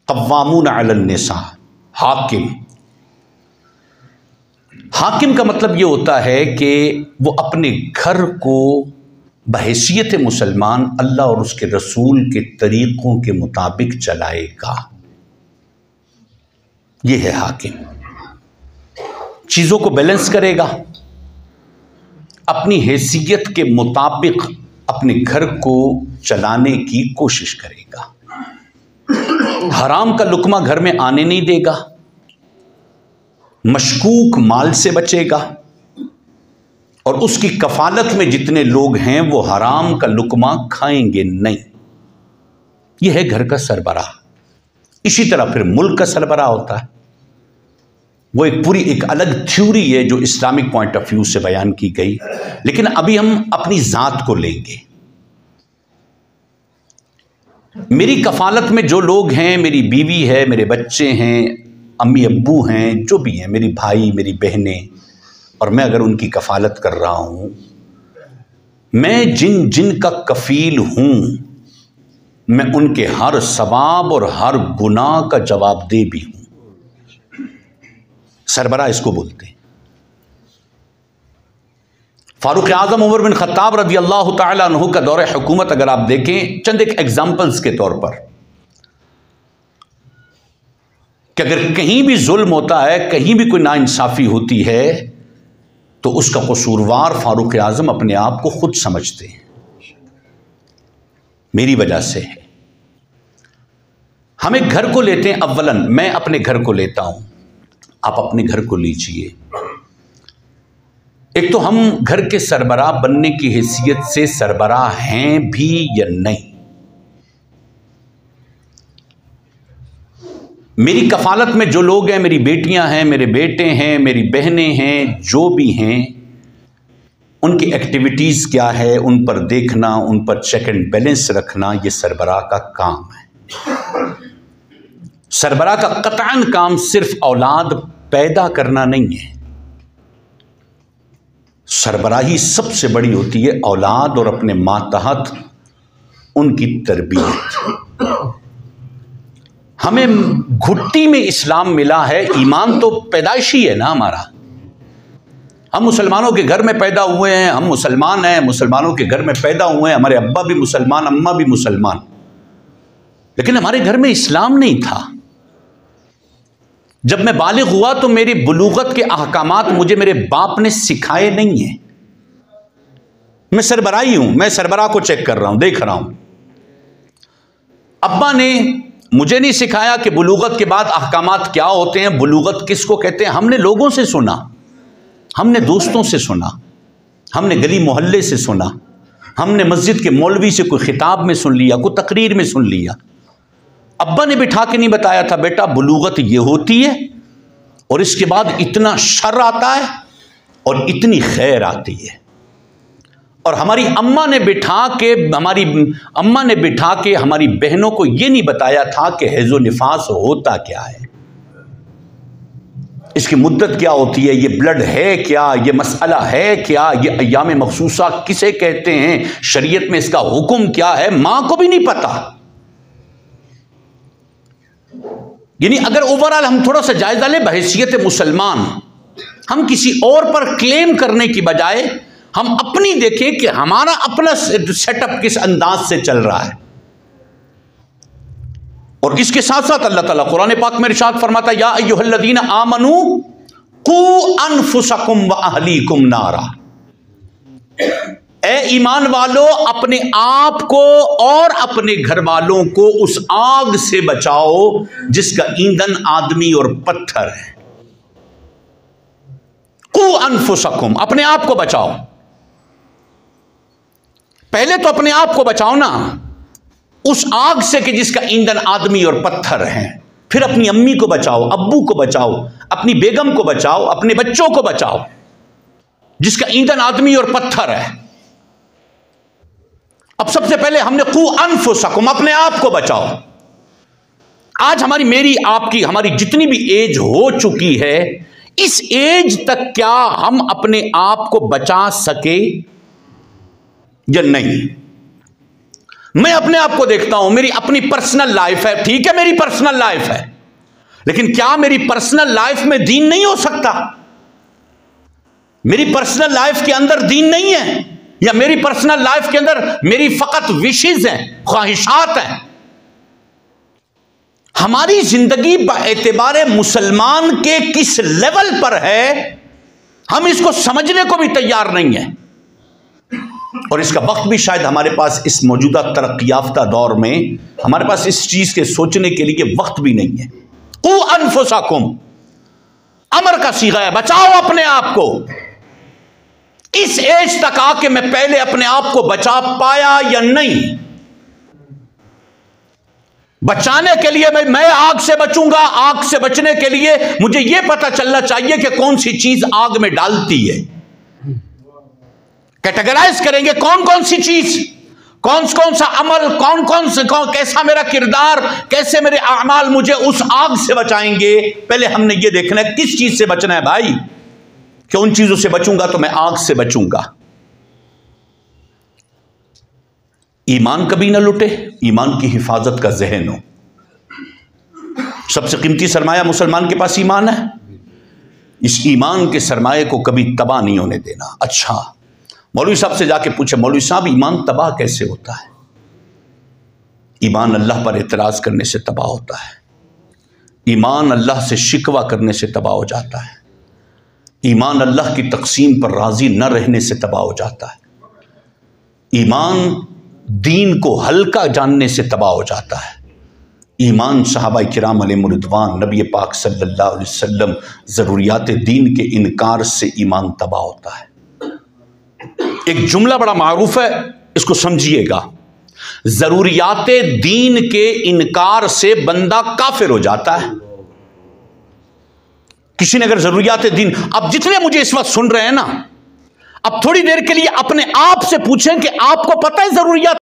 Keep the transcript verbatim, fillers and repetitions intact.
क़व्वामून अलल निसा, हाकिम। हाकिम का मतलब ये होता है कि वो अपने घर को बहैसियत मुसलमान अल्लाह और उसके रसूल के तरीक़ों के मुताबिक चलाएगा। ये है हाकिम। चीज़ों को बैलेंस करेगा, अपनी हैसियत के मुताबिक अपने घर को चलाने की कोशिश करेगा। हराम का लुकमा घर में आने नहीं देगा, मशकूक माल से बचेगा, और उसकी कफालत में जितने लोग हैं वो हराम का लुकमा खाएंगे नहीं। यह है घर का सरबराह। इसी तरह फिर मुल्क का सरबराह होता है। वो एक पूरी एक अलग थ्योरी है जो इस्लामिक पॉइंट ऑफ व्यू से बयान की गई, लेकिन अभी हम अपनी ज़ात को लेंगे। मेरी कफालत में जो लोग हैं, मेरी बीवी है, मेरे बच्चे हैं, अम्मी अब्बू हैं, जो भी हैं, मेरी भाई, मेरी बहनें, और मैं अगर उनकी कफालत कर रहा हूँ, मैं जिन जिन का कफील हूँ, मैं उनके हर सवाब और हर गुनाह का जवाबदेह भी हूँ। सरबराह इसको बोलते हैं। फारूक आज़म उमर बिन खत्ताब रज़ी अल्लाह तआला अन्हु का दौरे हुकूमत अगर आप देखें, चंद एक एग्जाम्पल्स के तौर पर, कि अगर कहीं भी जुल्म होता है, कहीं भी कोई नाइंसाफ़ी होती है, तो उसका कसूरवार फारूक आज़म अपने आप को खुद समझते हैं, मेरी वजह से है। हम एक घर को लेते हैं, अव्वलन मैं अपने घर को लेता हूं, आप अपने घर को लीजिए। एक तो हम घर के सरबराह बनने की हैसियत से सरबराह हैं भी या नहीं। मेरी कफालत में जो लोग हैं, मेरी बेटियां हैं, मेरे बेटे हैं, मेरी बहनें हैं, जो भी हैं, उनकी एक्टिविटीज़ क्या है, उन पर देखना, उन पर चेक एंड बैलेंस रखना, ये सरबराह का काम है। सरबराह का कतअन काम सिर्फ औलाद पैदा करना नहीं है। सरबराही सबसे बड़ी होती है औलाद और अपने मातहत उनकी तरबियत। हमें घुट्टी में इस्लाम मिला है, ईमान तो पैदाइशी है ना हमारा। हम मुसलमानों के घर में पैदा हुए हैं, हम मुसलमान हैं, मुसलमानों के घर में पैदा हुए हैं, हमारे अब्बा भी मुसलमान, अम्मा भी मुसलमान, लेकिन हमारे घर में इस्लाम नहीं था। जब मैं बालिग हुआ तो मेरी बुलूगत के अहकामात मुझे मेरे बाप ने सिखाए नहीं हैं। मैं सरबराही हूं, मैं सरबराह को चेक कर रहा हूं, देख रहा हूं। अब्बा ने मुझे नहीं सिखाया कि बुलूगत के बाद अहकामात क्या होते हैं, बुलूगत किसको कहते हैं। हमने लोगों से सुना, हमने दोस्तों से सुना, हमने गली मोहल्ले से सुना, हमने मस्जिद के मौलवी से कोई खिताब में सुन लिया, कोई तकरीर में सुन लिया। अब्बा ने बिठा के नहीं बताया था, बेटा बुलूगत ये होती है और इसके बाद इतना शर आता है और इतनी खैर आती है। और हमारी अम्मा ने बिठा के हमारी अम्मा ने बिठा के हमारी बहनों को ये नहीं बताया था कि हैज़ो निफास होता क्या है, इसकी मुद्दत क्या होती है, ये ब्लड है क्या, ये मसला है क्या, ये अय्याम मखसूसा किसे कहते हैं, शरीयत में इसका हुक्म क्या है, मां को भी नहीं पता। यानी अगर ओवरऑल हम थोड़ा सा जायजा लें, बहैसियत मुसलमान हम किसी और पर क्लेम करने की बजाय हम अपनी देखें कि हमारा अपना सेटअप किस अंदाज से चल रहा है। और इसके साथ साथ अल्लाह ताला कुरान पाक में इरशाद फरमाता है, या अय्युहल्लज़ीना आमनू कू अनफुसकुम व अहलीकुम नारा, ए ईमान वालों अपने आप को और अपने घर वालों को उस आग से बचाओ जिसका ईंधन आदमी और पत्थर है। कू अनफुसकुम, अपने आप को बचाओ। पहले तो अपने आप को बचाओ ना उस आग से कि जिसका ईंधन आदमी और पत्थर है। फिर अपनी अम्मी को बचाओ, अब्बू को बचाओ, अपनी बेगम को बचाओ, अपने बच्चों को बचाओ जिसका ईंधन आदमी और पत्थर है। अब सबसे पहले हमने कू अनफुसकुम, अपने आप को बचाओ। आज हमारी मेरी आपकी हमारी जितनी भी एज हो चुकी है, इस एज तक क्या हम अपने आप को बचा सके या नहीं? मैं अपने आप को देखता हूं, मेरी अपनी पर्सनल लाइफ है, ठीक है मेरी पर्सनल लाइफ है, लेकिन क्या मेरी पर्सनल लाइफ में दीन नहीं हो सकता? मेरी पर्सनल लाइफ के अंदर दीन नहीं है, या मेरी पर्सनल लाइफ के अंदर मेरी फकत विशेज हैं, ख्वाहिशात हैं? हमारी जिंदगी बाएतिबारे मुसलमान के किस लेवल पर है, हम इसको समझने को भी तैयार नहीं है। और इसका वक्त भी शायद हमारे पास इस मौजूदा तरक्की याफ्ता दौर में हमारे पास इस चीज के सोचने के लिए वक्त भी नहीं है। कू अनफुसाकुम, अमर का सीगा है, बचाओ अपने आप को। इस एज तक आके मैं पहले अपने आप को बचा पाया या नहीं? बचाने के लिए मैं मैं आग से बचूंगा। आग से बचने के लिए मुझे यह पता चलना चाहिए कि कौन सी चीज आग में डालती है। कैटेगराइज करेंगे कौन कौन सी चीज, कौन कौन सा अमल, कौन कौन से कौन कैसा मेरा किरदार, कैसे मेरे अमाल मुझे उस आग से बचाएंगे। पहले हमने ये देखना है किस चीज से बचना है भाई, कि उन चीजों से बचूंगा तो मैं आग से बचूंगा। ईमान कभी ना लुटे, ईमान की हिफाजत का जहन हो। सबसे कीमती सरमाया मुसलमान के पास ईमान है। इस ईमान के सरमाए को कभी तबाह नहीं होने देना। अच्छा, मौलवी साहब से जाके पूछे, मौलवी साहब ईमान तबाह कैसे होता है? ईमान अल्लाह पर एतराज करने से तबाह होता है। ईमान अल्लाह से शिकवा करने से तबाह हो जाता है। ईमान अल्लाह की तकसीम पर राजी न रहने से तबाह हो जाता है। ईमान दीन को हल्का जानने से तबाह हो जाता है। ईमान सहाबा किराम अलैहिम रिदवान, नबी पाक सल्लल्लाहु अलैहि वसल्लम, ज़रूरियात दीन के इनकार से ईमान तबाह होता है। एक जुमला बड़ा मारूफ है, इसको समझिएगा। ज़रूरियात दीन के इनकार से बंदा काफिर हो जाता है। किसी ने अगर ज़रूरियात दीन, अब जितने मुझे इस वक्त सुन रहे हैं ना, अब थोड़ी देर के लिए अपने आप से पूछें कि आपको पता है ज़रूरियात